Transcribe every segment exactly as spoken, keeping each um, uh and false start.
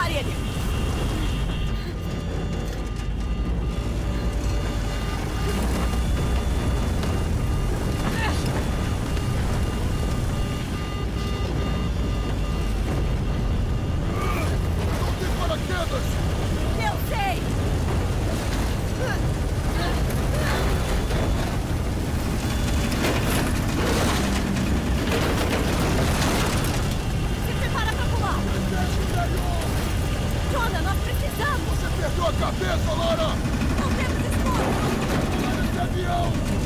matar ele! Não tem paraquedas! Eu sei! Se prepara pra pular! Jonah, nós precisamos! Você perdeu a cabeça, Lara! Não temos escolha! Olha esse avião!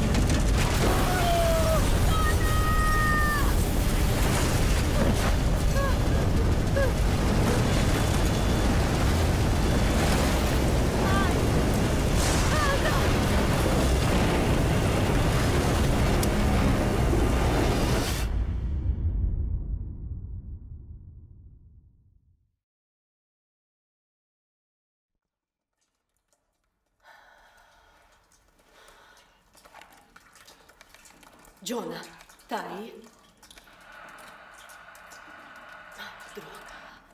Jonah, tá aí? Ah, droga.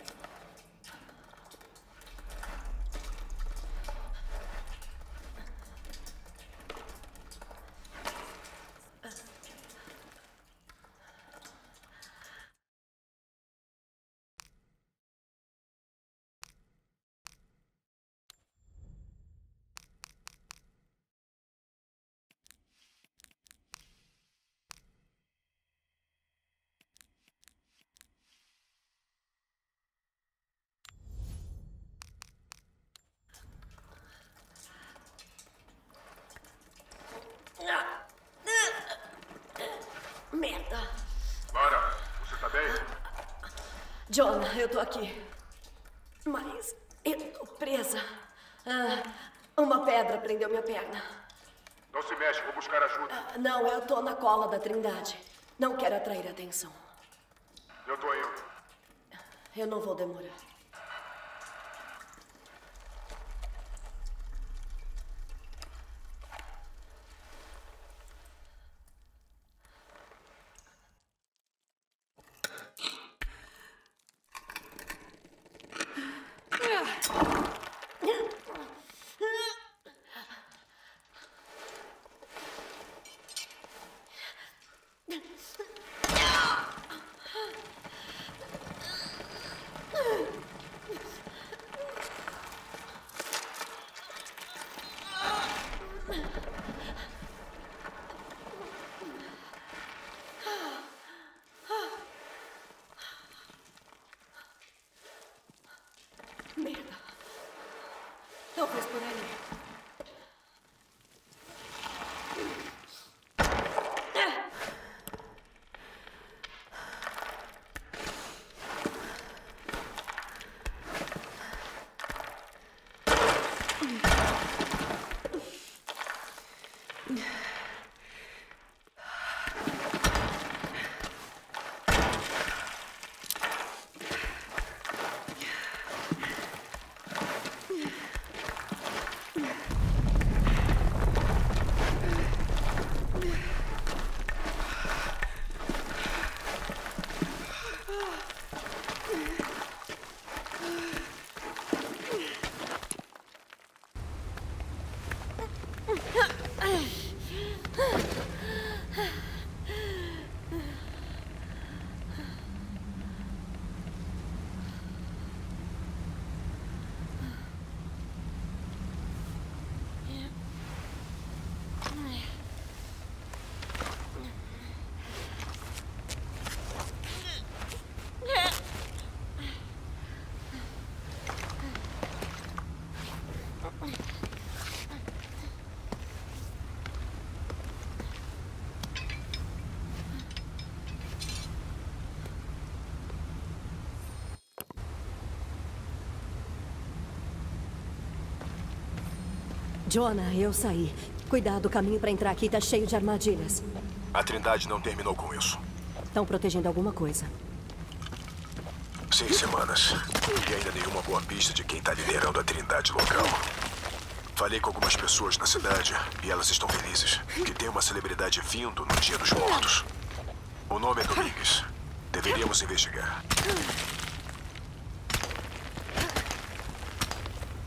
Merda. Lara, você tá bem? Jonah, eu tô aqui. Mas eu tô presa. Ah, uma pedra prendeu minha perna. Não se mexe, vou buscar ajuda. Ah, não, eu tô na cola da Trindade. Não quero atrair atenção. Eu tô indo. Eu não vou demorar. Merda. Talvez por ali. Jonah, eu saí. Cuidado, o caminho pra entrar aqui tá cheio de armadilhas. A Trindade não terminou com isso. Estão protegendo alguma coisa. Seis semanas. E ainda nenhuma boa pista de quem tá liderando a Trindade local. Falei com algumas pessoas na cidade e elas estão felizes. Que tem uma celebridade vindo no Dia dos Mortos. O nome é Domingues. Deveríamos investigar.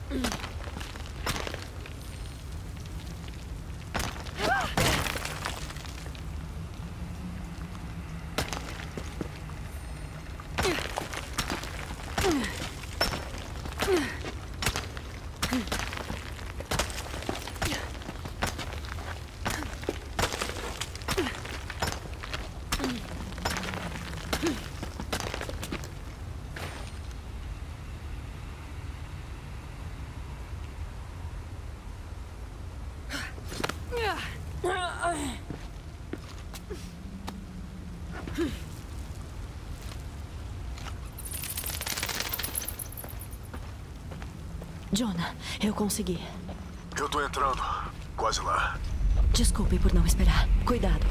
Jonah, eu consegui. Eu tô entrando. Quase lá. Desculpe por não esperar. Cuidado.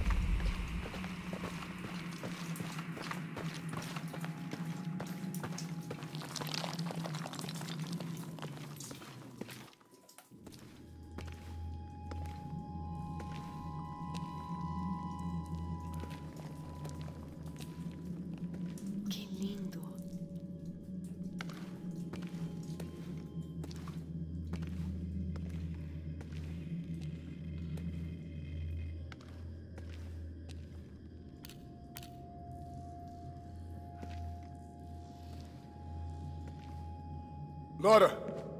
Que lindo. Nora!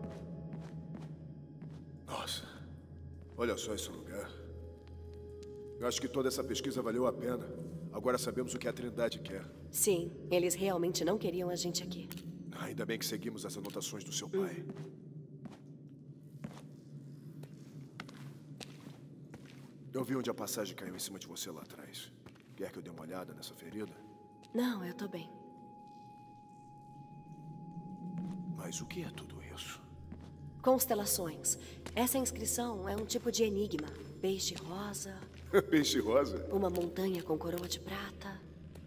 Nossa, olha só esse lugar. Eu acho que toda essa pesquisa valeu a pena. Agora sabemos o que a Trindade quer. Sim, eles realmente não queriam a gente aqui. Ainda bem que seguimos as anotações do seu pai. Hum. Eu vi onde a passagem caiu em cima de você lá atrás. Quer que eu dê uma olhada nessa ferida? Não, eu tô bem. Mas o que é tudo isso? Constelações. Essa inscrição é um tipo de enigma. Peixe rosa. Peixe rosa? Uma montanha com coroa de prata.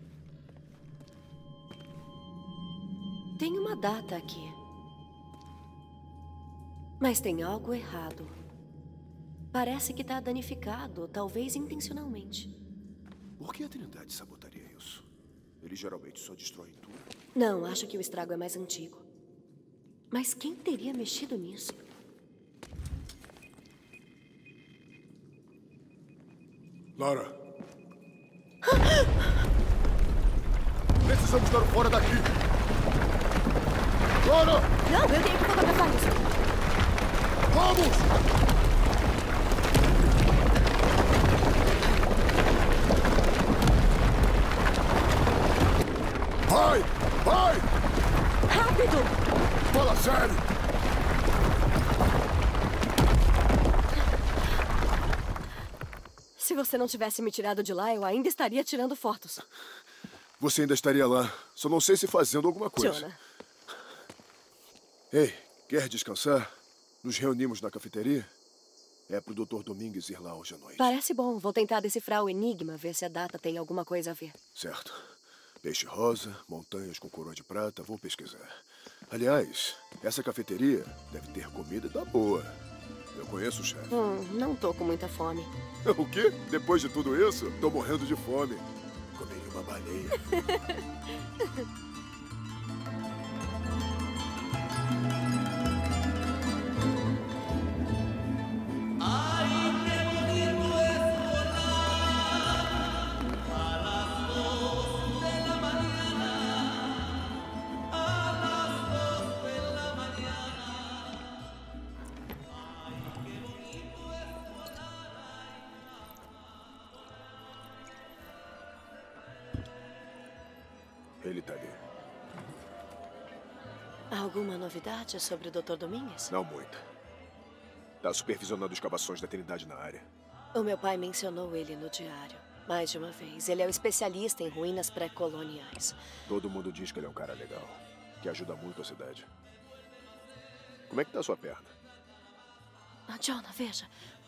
Tem uma data aqui. Mas tem algo errado. Parece que está danificado, talvez intencionalmente. Por que a Trindade sabotaria isso? Eles geralmente só destroem tudo. Não, acho que o estrago é mais antigo. Mas quem teria mexido nisso? Lara! Precisamos dar fora daqui! Lara! Não, eu tenho que fotografar isso. Vamos! Vai! Vai! Rápido! Fala sério! Se você não tivesse me tirado de lá, eu ainda estaria tirando fotos. Você ainda estaria lá. Só não sei se fazendo alguma coisa. Jonah. Ei, quer descansar? Nos reunimos na cafeteria? É pro doutor Domingues ir lá hoje à noite. Parece bom. Vou tentar decifrar o enigma, ver se a data tem alguma coisa a ver. Certo. Peixe rosa, montanhas com coroa de prata, vou pesquisar. Aliás, essa cafeteria deve ter comida da boa. Eu conheço o chefe. Hum, não tô com muita fome. O quê? Depois de tudo isso, tô morrendo de fome. Comeria uma baleia. Ele tá ali. Alguma novidade sobre o doutor Domingues? Não muita. Tá supervisionando escavações da Trindade na área. O meu pai mencionou ele no diário. Mais de uma vez. Ele é o especialista em ruínas pré-coloniais. Todo mundo diz que ele é um cara legal. Que ajuda muito a cidade. Como é que tá a sua perna? Ah, Jonah, veja.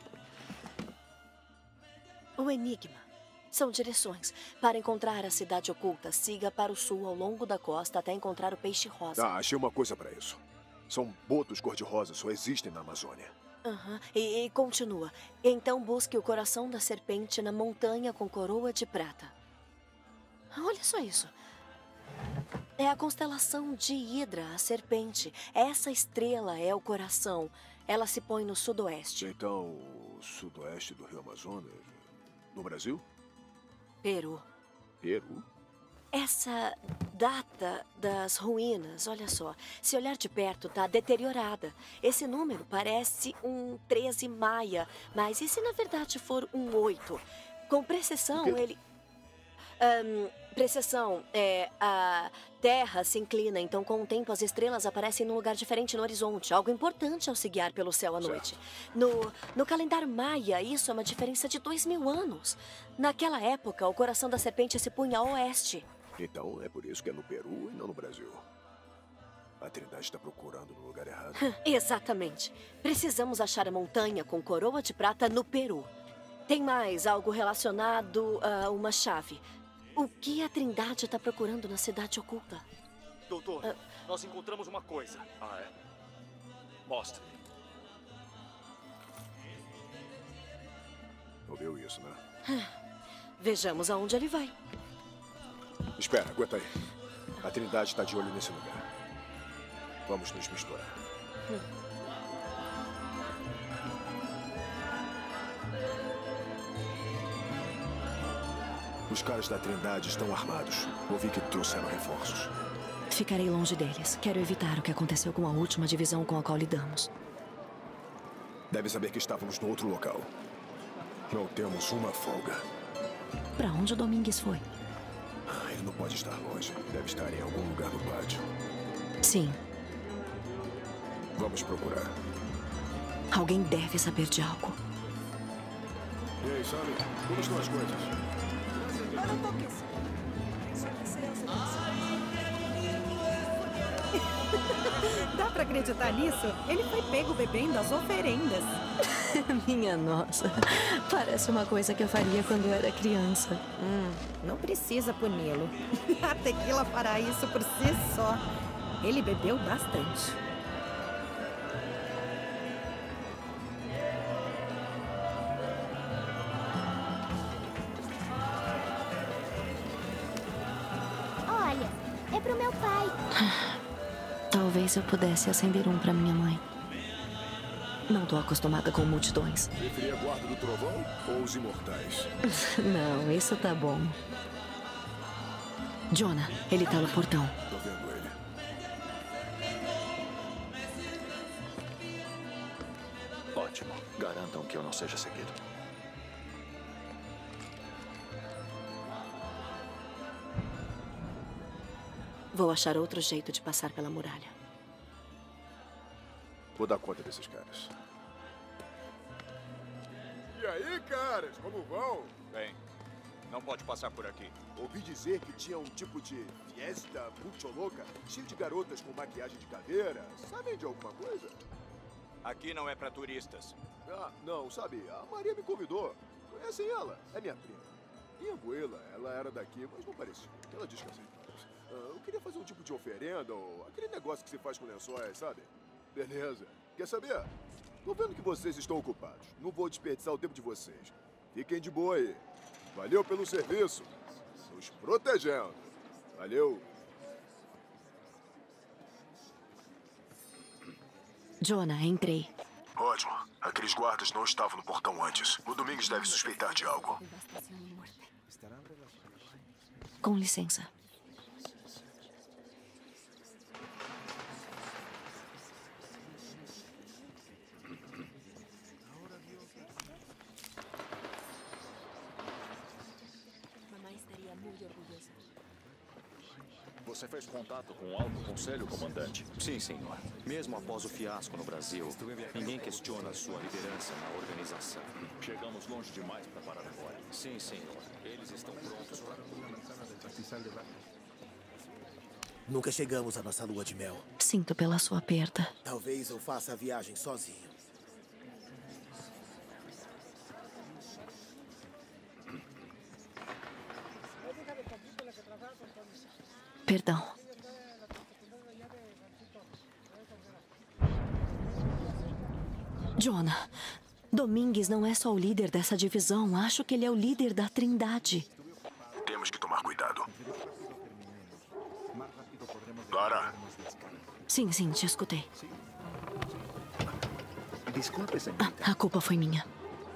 O enigma. São direções. Para encontrar a cidade oculta, siga para o sul ao longo da costa até encontrar o peixe rosa. Ah, achei uma coisa para isso. São botos cor-de-rosa, só existem na Amazônia. Aham. Uhum. E, e continua. Então busque o coração da serpente na montanha com coroa de prata. Olha só isso. É a constelação de Hidra, a serpente. Essa estrela é o coração. Ela se põe no sudoeste. Então, o sudoeste do Rio Amazonas? No Brasil? Peru. Peru? Essa data das ruínas, olha só. Se olhar de perto, tá deteriorada. Esse número parece um treze maia. Mas e se na verdade for um oito? Com precisão, ele... Um, precessão, é, a Terra se inclina, então com o tempo as estrelas aparecem num lugar diferente no horizonte. Algo importante ao se guiar pelo céu à noite. No, no calendário maia, isso é uma diferença de dois mil anos. Naquela época, o coração da serpente se punha a oeste. Então é por isso que é no Peru e não no Brasil. A Trindade está procurando no lugar errado. Exatamente. Precisamos achar a montanha com coroa de prata no Peru. Tem mais algo relacionado a uma chave. O que a Trindade está procurando na cidade oculta? Doutor, uh... nós encontramos uma coisa. Ah, é? Mostre. Ouviu isso, né? Vejamos aonde ele vai. Espera, aguenta aí. A Trindade está de olho nesse lugar. Vamos nos misturar. Hum. Os caras da Trindade estão armados. Ouvi que trouxeram reforços. Ficarei longe deles. Quero evitar o que aconteceu com a última divisão com a qual lidamos. Deve saber que estávamos no outro local. Não temos uma folga. Para onde o Domingues foi? Ah, ele não pode estar longe. Deve estar em algum lugar no pátio. Sim. Vamos procurar. Alguém deve saber de algo. E aí, Sammy? Como estão as coisas? Olha um pouquinho. Dá pra acreditar nisso? Ele foi pego bebendo as oferendas. Minha nossa. Parece uma coisa que eu faria quando eu era criança. Hum, não precisa puni-lo. A tequila fará isso por si só. Ele bebeu bastante. É pro meu pai. Talvez eu pudesse acender um pra minha mãe. Não tô acostumada com multidões. Preferia a Guarda do Trovão ou os Imortais? Não, isso tá bom. Jonah, ele tá no portão. Tô vendo ele. Ótimo. Garantam que eu não seja seguido. Vou achar outro jeito de passar pela muralha. Vou dar conta desses caras. E aí, caras, como vão? Bem, não pode passar por aqui. Ouvi dizer que tinha um tipo de fiesta muito louca, cheio de garotas com maquiagem de caveira. Sabem de alguma coisa? Aqui não é pra turistas. Ah, não, sabe, a Maria me convidou. Conhecem ela? É minha prima. Minha abuela, ela era daqui, mas não parecia. Ela diz que aceita. Eu queria fazer um tipo de oferenda ou aquele negócio que se faz com lençóis, sabe? Beleza. Quer saber? Tô vendo que vocês estão ocupados. Não vou desperdiçar o tempo de vocês. Fiquem de boa aí. Valeu pelo serviço. Nos protegendo. Valeu. Jonah, entrei. Ótimo. Aqueles guardas não estavam no portão antes. O Domingues deve suspeitar de algo. Com licença. Você fez contato com o Alto Conselho, comandante? Sim, senhor. Mesmo após o fiasco no Brasil, ninguém questiona a sua liderança na organização. Chegamos longe demais para parar agora. Sim, senhor. Eles estão prontos para... Nunca chegamos à nossa lua de mel. Sinto pela sua perda. Talvez eu faça a viagem sozinho. Perdão. Jonah, Domingues não é só o líder dessa divisão. Acho que ele é o líder da Trindade. Temos que tomar cuidado. Para. Sim, sim, te escutei. Desculpe, Ah, senhorita. a culpa foi minha.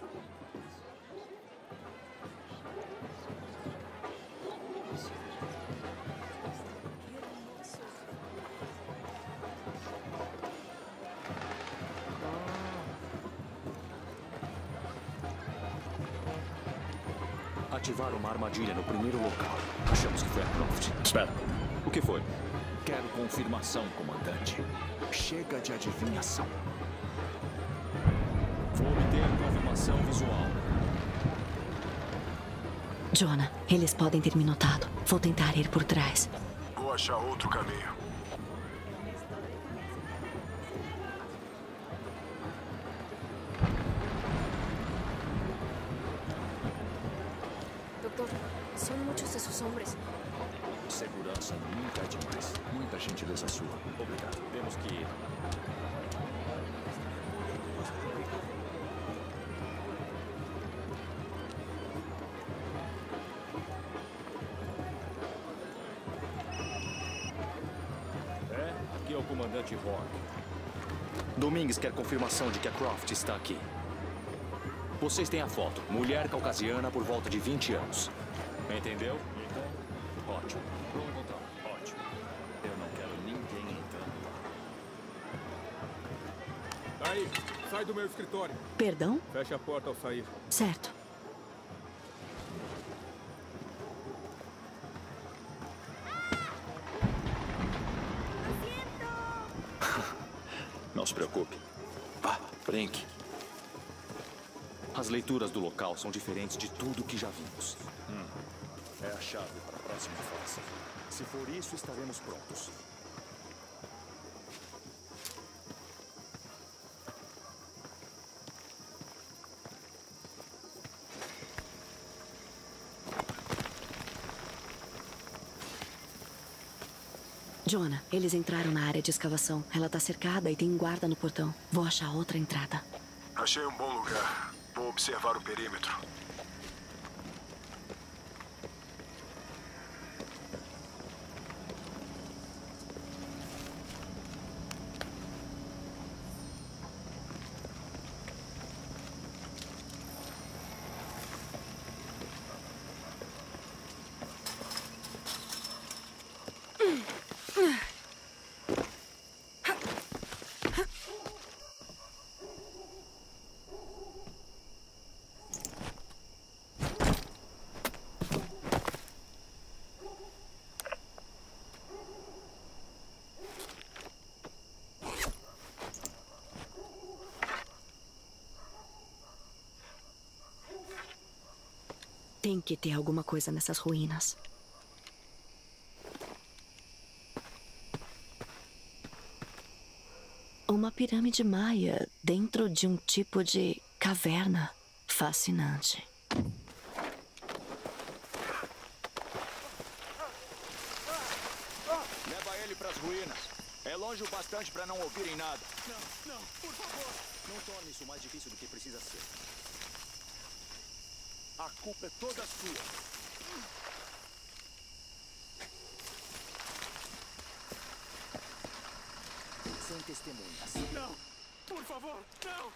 Ativaram uma armadilha no primeiro local. Achamos que foi a Croft. Espera. O que foi? Quero confirmação, comandante. Chega de adivinhação. Vou obter confirmação visual. Jonah, eles podem ter me notado. Vou tentar ir por trás. Vou achar outro caminho. Doctor, son muchos de sus hombres. Segurança nunca é demais. Muita gentileza sua. Obrigado. Temos que ir. É, aqui é o comandante Rock. Domingues quer confirmação de que a Croft está aqui. Vocês têm a foto. Mulher caucasiana por volta de vinte anos. Entendeu? Então, ótimo. Pronto, então. Ótimo. Eu não quero ninguém entrando lá. Aí, sai do meu escritório. Perdão? Feche a porta ao sair. Certo. Não se preocupe. Vá, brinque. As leituras do local são diferentes de tudo que já vimos. Hum. É a chave para a próxima fase. Se for isso, estaremos prontos. Jonah, eles entraram na área de escavação. Ela tá cercada e tem um guarda no portão. Vou achar outra entrada. Achei um bom lugar. Vou observar o perímetro. Tem que ter alguma coisa nessas ruínas. Uma pirâmide maia dentro de um tipo de caverna. Fascinante. Leva ele para as ruínas. É longe o bastante para não ouvirem nada. Não, não, por favor. Não torne isso mais difícil do que precisa ser. A culpa é toda sua. Sem testemunhas. Não, por favor, não.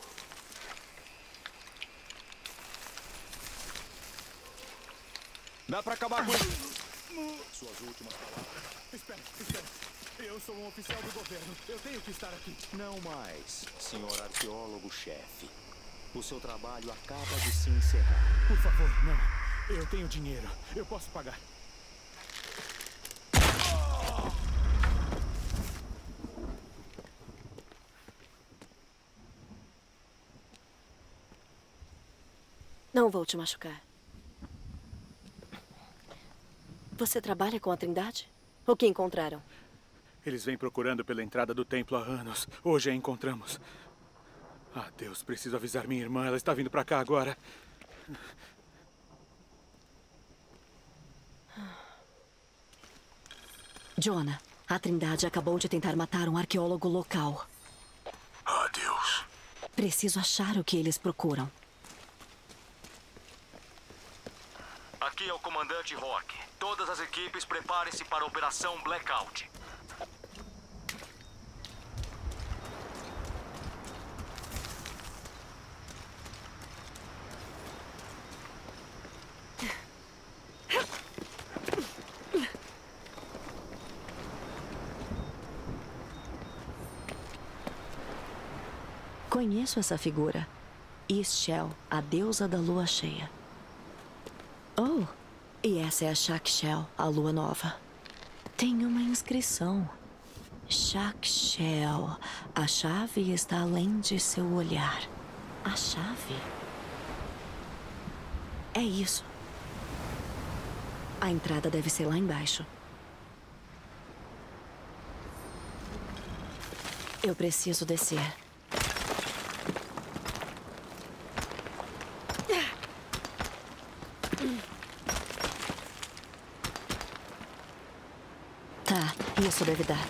Dá pra acabar com isso. Suas últimas palavras. Espera, espera. Eu sou um oficial do governo. Eu tenho que estar aqui. Não mais, senhor arqueólogo-chefe. O seu trabalho acaba de se encerrar. Por favor, não. Eu tenho dinheiro. Eu posso pagar. Não vou te machucar. Você trabalha com a Trindade? O que encontraram? Eles vêm procurando pela entrada do templo há anos. Hoje a encontramos. Ah, Deus, preciso avisar minha irmã. Ela está vindo para cá agora. Jonah, a Trindade acabou de tentar matar um arqueólogo local. Ah, Deus. Preciso achar o que eles procuram. Aqui é o comandante Rock. Todas as equipes preparem-se para a Operação Blackout. Conheço essa figura. Ixchel, a deusa da lua cheia. Oh, e essa é a Shak'Shel, a lua nova. Tem uma inscrição. Shak'Shel, a chave está além de seu olhar. A chave? É isso. A entrada deve ser lá embaixo. Eu preciso descer. Tá, isso deve dar.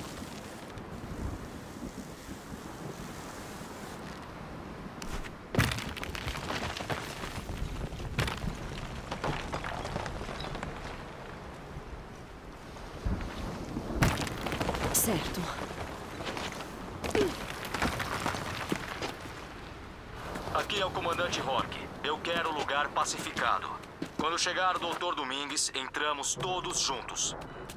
Certo. Aqui é o comandante Rourke. Eu quero o lugar pacificado. Quando chegar o doutor Domingues, entramos todos juntos.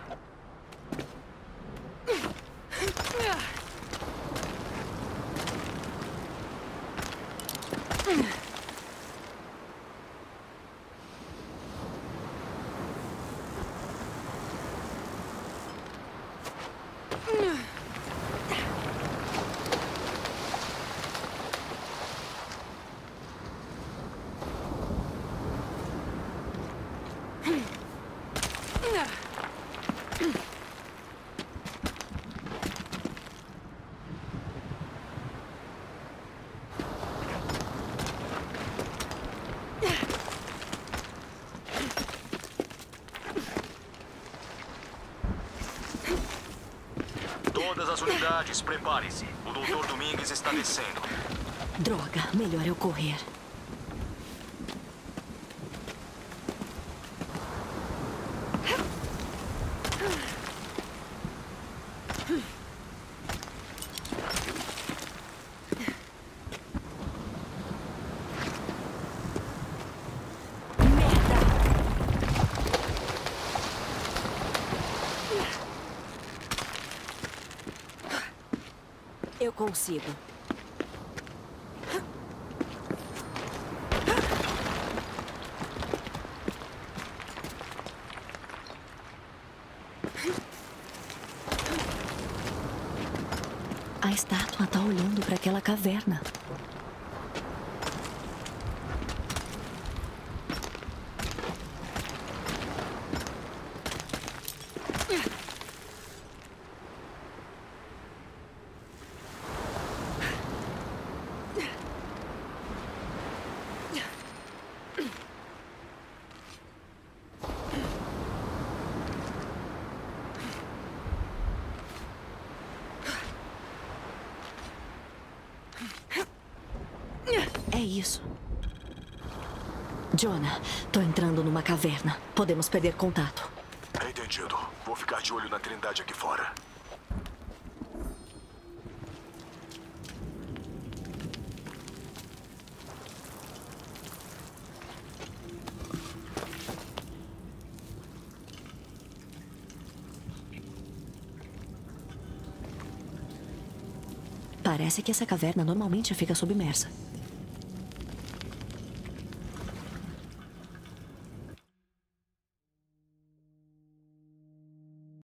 Todas as unidades, preparem-se. O doutor Domingues está descendo. Droga, melhor eu correr. Eu consigo. A estátua está olhando para aquela caverna. É isso. Jonah, tô entrando numa caverna. Podemos perder contato. Entendido. Vou ficar de olho na Trindade aqui fora. Parece que essa caverna normalmente fica submersa.